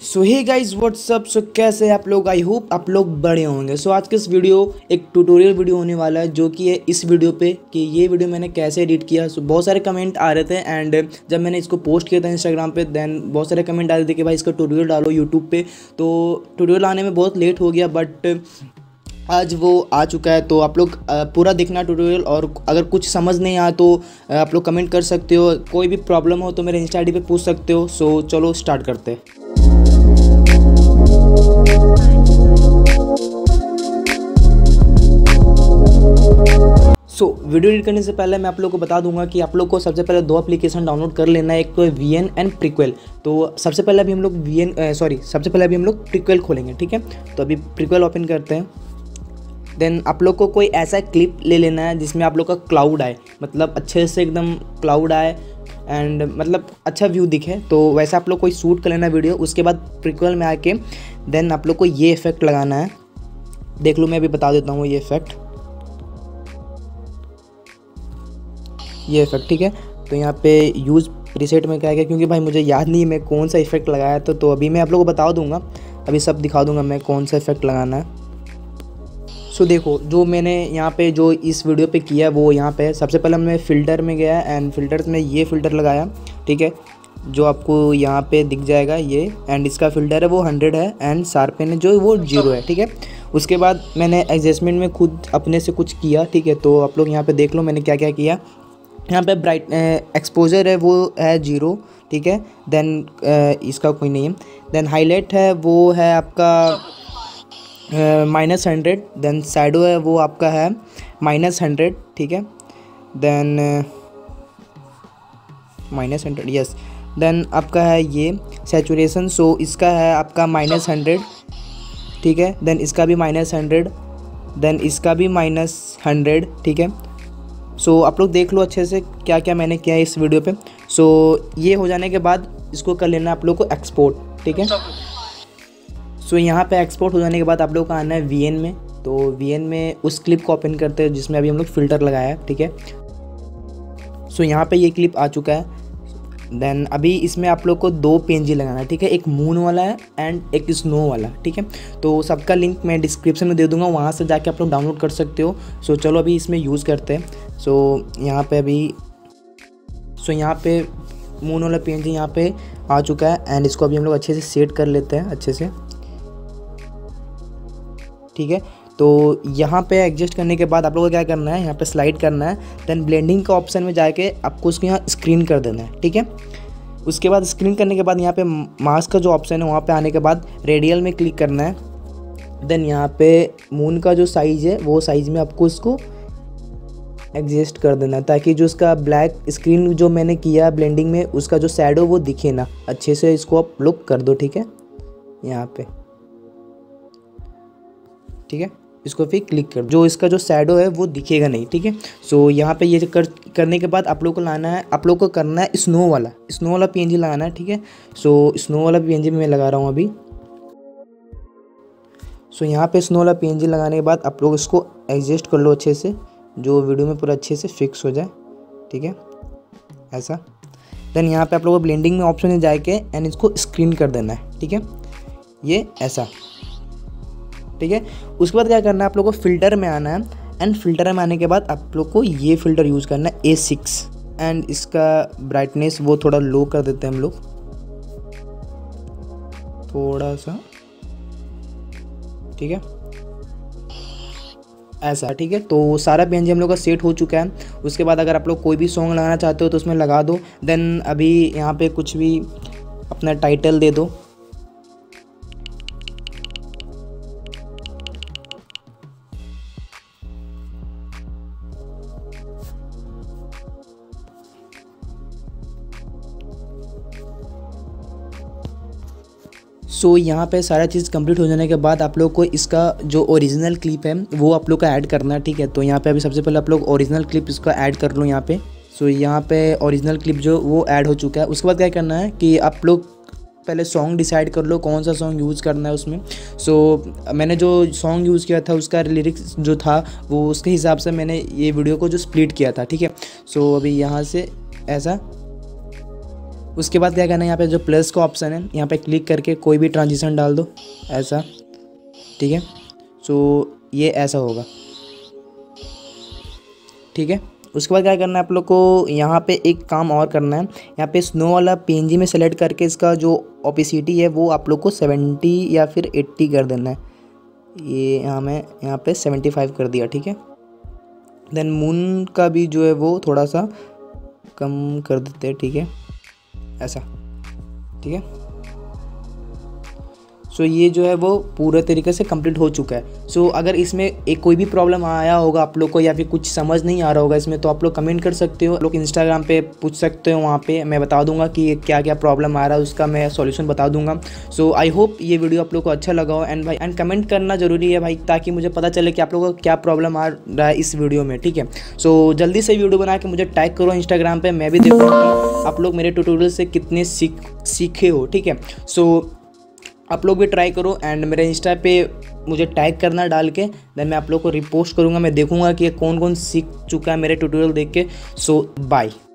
सो hey guys what's up. सो कैसे हैं आप लोग? आई होप आप लोग बड़े होंगे। सो आज के इस वीडियो एक ट्यूटोरियल वीडियो होने वाला है जो कि है इस वीडियो पे कि ये वीडियो मैंने कैसे एडिट किया। सो बहुत सारे कमेंट आ रहे थे एंड जब मैंने इसको पोस्ट किया था इंस्टाग्राम पे देन बहुत सारे कमेंट आ रहे थे कि भाई इसका ट्यूटोरियल डालो यूट्यूब पे। तो ट्यूटोरियल आने में बहुत लेट हो गया बट आज वो आ चुका है। तो आप लोग पूरा देखना ट्यूटोरियल, और अगर कुछ समझ नहीं आया तो आप लोग कमेंट कर सकते हो। कोई भी प्रॉब्लम हो तो मेरे इंस्टा आईडी पे पूछ सकते हो। सो चलो स्टार्ट करते हैं। वीडियो एडिट करने से पहले मैं आप लोग को बता दूंगा कि आप लोग को सबसे पहले दो एप्लीकेशन डाउनलोड कर लेना है। एक तो है VN एंड प्रीक्वेल। तो सबसे पहले अभी हम लोग प्रीक्वेल खोलेंगे, ठीक है। तो अभी प्रीक्वेल ओपन करते हैं। देन आप लोग को कोई ऐसा क्लिप ले लेना है जिसमें आप लोग का क्लाउड आए, मतलब अच्छे से एकदम क्लाउड आए एंड मतलब अच्छा व्यू दिखे। तो वैसा आप लोग कोई शूट कर लेना वीडियो। उसके बाद प्रीक्वेल में आके देन आप लोग को ये इफेक्ट लगाना है। देख लो, मैं अभी बता देता हूँ ये इफेक्ट, ठीक है। तो यहाँ पे यूज़ प्रीसेट में क्या है, क्योंकि भाई मुझे याद नहीं है मैं कौन सा इफेक्ट लगाया था। तो अभी मैं आप लोगों को बता दूंगा, अभी सब दिखा दूंगा मैं कौन सा इफेक्ट लगाना है। सो देखो, जो मैंने यहाँ पे जो इस वीडियो पे किया वो यहाँ पे सबसे पहले मैं फ़िल्टर में गया एंड फिल्टर्स में ये फ़िल्टर लगाया, ठीक है। जो आपको यहाँ पे दिख जाएगा ये, एंड इसका फ़िल्टर है वो 100 है एंड शार्पन है जो वो 0 है, ठीक है। उसके बाद मैंने एडजस्टमेंट में खुद अपने से कुछ किया, ठीक है। तो आप लोग यहाँ पे देख लो मैंने क्या क्या किया। यहाँ पे ब्राइट एक्सपोजर है वो है 0, ठीक है। देन इसका कोई नहीं है। देन हाईलाइट है वो है आपका -100। देन शैडो है वो आपका है -100, ठीक है। Then -100, yes. देन आपका है ये सैचुरेशन, सो इसका है आपका -100, ठीक है। देन इसका भी -100, देन इसका भी -100, ठीक है। सो आप लोग देख लो अच्छे से क्या क्या मैंने किया है इस वीडियो पे। सो ये हो जाने के बाद इसको कर लेना आप लोग को एक्सपोर्ट, ठीक है। सो यहाँ पे एक्सपोर्ट हो जाने के बाद आप लोग का आना है VN में। तो VN में उस क्लिप को ओपन करते हैं जिसमें अभी हम लोग फ़िल्टर लगाया है, ठीक है। सो यहाँ पे ये क्लिप आ चुका है। देन अभी इसमें आप लोग को 2 PNG लगाना है, ठीक है। एक मून वाला है एंड एक स्नो वाला, ठीक है। तो सबका लिंक मैं डिस्क्रिप्शन में दे दूंगा, वहाँ से जाके आप लोग डाउनलोड कर सकते हो। सो चलो अभी इसमें यूज़ करते हैं। सो यहाँ पे मून वाला PNG यहाँ पे आ चुका है एंड इसको अभी हम लोग अच्छे से सेट कर लेते हैं अच्छे से, ठीक है। तो यहाँ पे एडजस्ट करने के बाद आप लोगों को क्या करना है, यहाँ पे स्लाइड करना है। देन ब्लेंडिंग का ऑप्शन में जाके आपको उसको यहाँ स्क्रीन कर देना है, ठीक है। उसके बाद स्क्रीन करने के बाद यहाँ पे मास्क का जो ऑप्शन है वहाँ पे आने के बाद रेडियल में क्लिक करना है। देन यहाँ पे मून का जो साइज़ है वो साइज़ में आपको इसको एडजस्ट कर देना है, ताकि जो उसका ब्लैक स्क्रीन जो मैंने किया ब्लेंडिंग में उसका जो शैडो वो दिखे ना अच्छे से। इसको आप लुक कर दो, ठीक है, यहाँ पे, ठीक है। इसको फिर क्लिक कर, जो इसका जो शैडो है वो दिखेगा नहीं, ठीक है। सो यहाँ पे ये करने के बाद आप लोग को करना है स्नो वाला PNG लगाना है, ठीक है। सो स्नो वाला PNG मैं लगा रहा हूँ अभी। सो यहाँ पे स्नो वाला PNG लगाने के बाद आप लोग इसको एडजस्ट कर लो अच्छे से, जो वीडियो में पूरा अच्छे से फिक्स हो जाए, ठीक है, ऐसा। देन यहाँ पे आप लोगों को ब्लेंडिंग में ऑप्शन में जाके एंड इसको स्क्रीन कर देना है, ठीक है, ये ऐसा, ठीक है। उसके बाद क्या करना है, आप लोग को फ़िल्टर में आना है एंड फिल्टर में आने के बाद आप लोग को ये फ़िल्टर यूज़ करना है A6 एंड इसका ब्राइटनेस वो थोड़ा लो कर देते हैं हम लोग, थोड़ा सा, ठीक है, ऐसा, ठीक है। तो सारा PNG हम लोग का सेट हो चुका है। उसके बाद अगर आप लोग कोई भी सॉन्ग लगाना चाहते हो तो उसमें लगा दो। देन अभी यहाँ पे कुछ भी अपना टाइटल दे दो, सो यहाँ पे सारा चीज़ कंप्लीट हो जाने के बाद आप लोग को इसका जो ओरिजिनल क्लिप है वो आप लोग का ऐड करना है, ठीक है। तो यहाँ पे अभी सबसे पहले आप लोग ओरिजिनल क्लिप इसका ऐड कर लो यहाँ पे। सो यहाँ पे ओरिजिनल क्लिप जो वो ऐड हो चुका है। उसके बाद क्या करना है कि आप लोग पहले सॉन्ग डिसाइड कर लो कौन सा सॉन्ग यूज़ करना है उसमें। सो मैंने जो सॉन्ग यूज़ किया था उसका लिरिक्स जो था वो उसके हिसाब से मैंने ये वीडियो को जो स्प्लिट किया था, ठीक है। सो अभी यहाँ से ऐसा उसके बाद क्या करना है, यहाँ पे जो प्लस का ऑप्शन है यहाँ पे क्लिक करके कोई भी ट्रांजिशन डाल दो ऐसा, ठीक है। सो ये ऐसा होगा, ठीक है। उसके बाद क्या करना है आप लोग को, यहाँ पे एक काम और करना है, यहाँ पे स्नो वाला PNG में सेलेक्ट करके इसका जो ओपेसिटी है वो आप लोग को 70 या फिर 80 कर देना है। ये मैं यहाँ पे 75 कर दिया, ठीक है। देन मून का भी जो है वो थोड़ा सा कम कर देते हैं, ठीक है, ऐसा, ठीक है। सो ये जो है वो पूरे तरीके से कंप्लीट हो चुका है। सो अगर इसमें एक कोई भी प्रॉब्लम आया होगा आप लोग को या फिर कुछ समझ नहीं आ रहा होगा इसमें, तो आप लोग कमेंट कर सकते हो, आप लोग इंस्टाग्राम पे पूछ सकते हो, वहाँ पे मैं बता दूंगा कि क्या क्या प्रॉब्लम आ रहा है, उसका मैं सॉल्यूशन बता दूंगा। सो आई होप ये वीडियो आप लोग को अच्छा लगा हो। एंड भाई कमेंट करना जरूरी है भाई, ताकि मुझे पता चले कि आप लोगों को क्या प्रॉब्लम आ रहा है इस वीडियो में, ठीक है। सो जल्दी से वीडियो बना के मुझे टैग करो इंस्टाग्राम पर, मैं भी देखूँगा कि आप लोग मेरे ट्यूटोरियल से कितने सीखे हो, ठीक है। सो आप लोग भी ट्राई करो एंड मेरे इंस्टा पे मुझे टैग करना डाल के, देन मैं आप लोग को रिपोस्ट करूँगा, मैं देखूँगा कि कौन कौन सीख चुका है मेरे ट्यूटोरियल देख के। So bye.